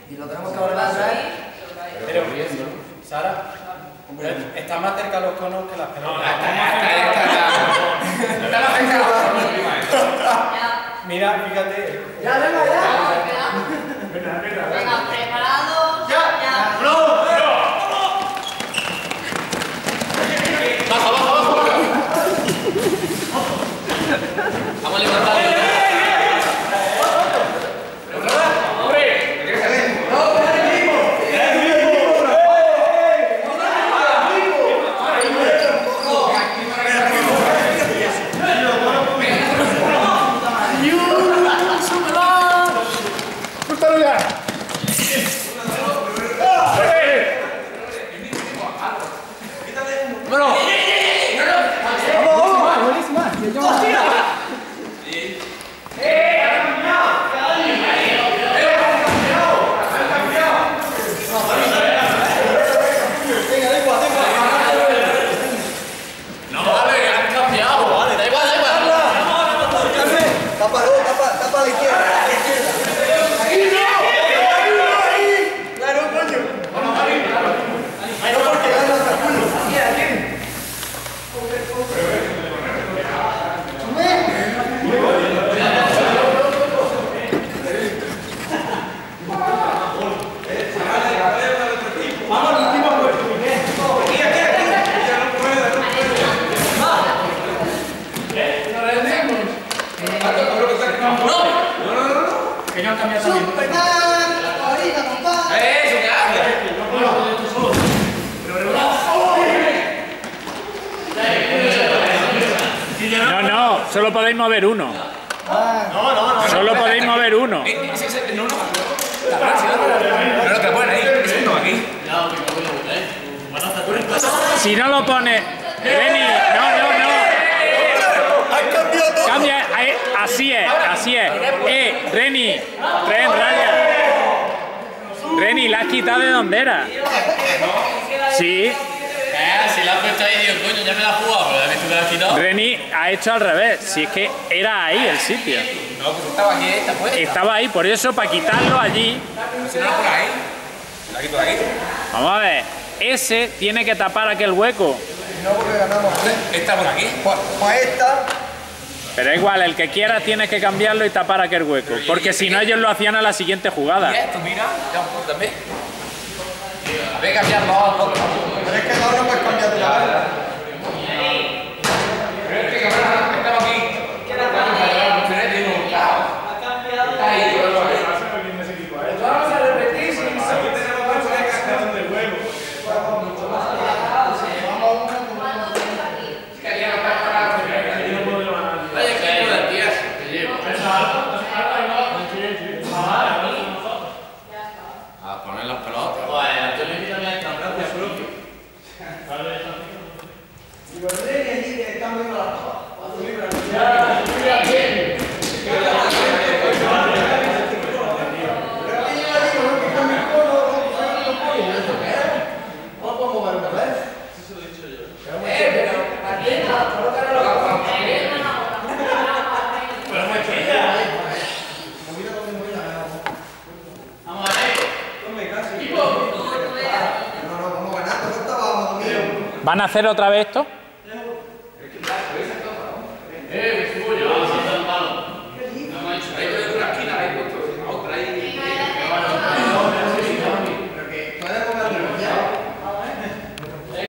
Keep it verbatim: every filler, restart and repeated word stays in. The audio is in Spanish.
Y lo tenemos que volver a traer. Pero, Sara, está más cerca los conos que las pelotas. Está más cerca los conos. Mira, fíjate. Ya, venga, ya. Venga, preparados. Ya. Baja, baja, baja, baja. Vamos a levantarlo. No, no, solo podéis mover uno. No, no, no. Solo podéis mover uno. Ese es el no, no. No, no te ponen ahí. Ese no aquí. Si no lo pone... Reni, no, no, no. Cambia, ahí, así es, así es. Eh, Reni, Ren, raya. Reni, la has quitado de donde era. Sí. Eh, si la has puesto ahí, digo, coño, ya me la he jugado, pero has visto que la has quitado. Reni ha hecho al revés. Si es que era ahí el sitio. No, pues estaba aquí, esta puesta. Estaba ahí, por eso, para quitarlo allí. Si no la por ahí. La quito de aquí. Vamos a ver. Ese tiene que tapar aquel hueco. No, porque ganamos. Esta por aquí. Pues, pues esta. Pero igual, el que quiera tienes que cambiarlo y tapar aquel hueco. Porque si no, ellos lo hacían a la siguiente jugada. Y esto, mira, ya un poco también. Voy a cambiar dos, dos. Pero es que no, no puedes cambiar de la vez. Pero es que cabrón, estaba aquí. ¿Qué era para ti? Está ahí. Vamos a repetir sin A poner las pelotas. ¿Van a hacer otra vez esto?